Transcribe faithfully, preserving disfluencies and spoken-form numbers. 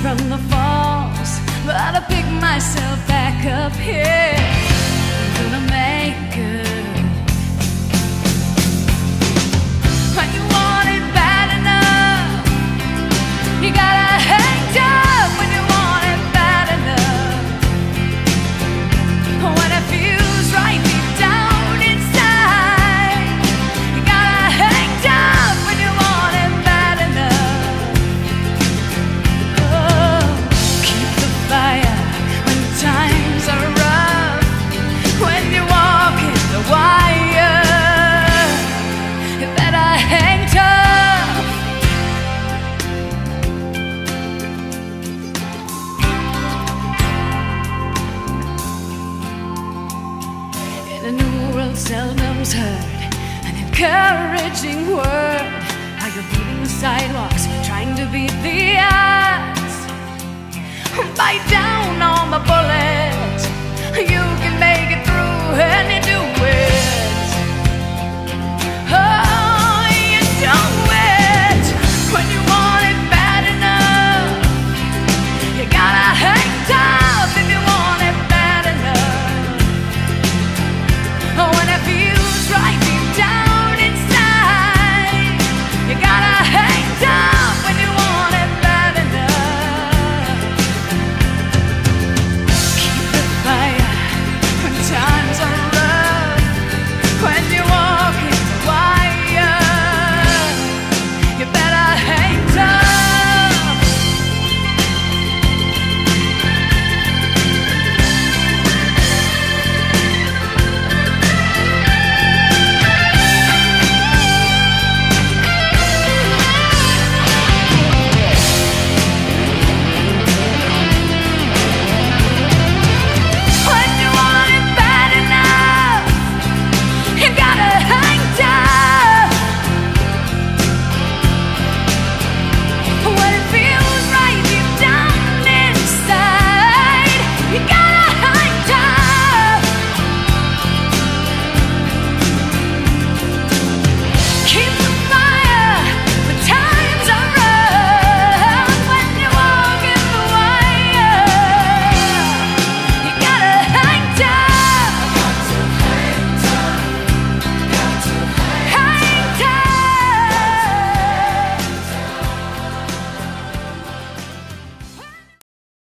from the falls, but I pick myself back up here. I'm gonna make good. When you want it bad enough, you gotta hang tough. When you want it bad enough, when it feels right deep down inside, you gotta hang tough. When you want it bad enough, oh, keep the fire when times are rough. When you're walking the wire, you better hang tough. In a new world seldom's heard an encouraging word, how you're beating the sidewalks, trying to beat the odds. Bite down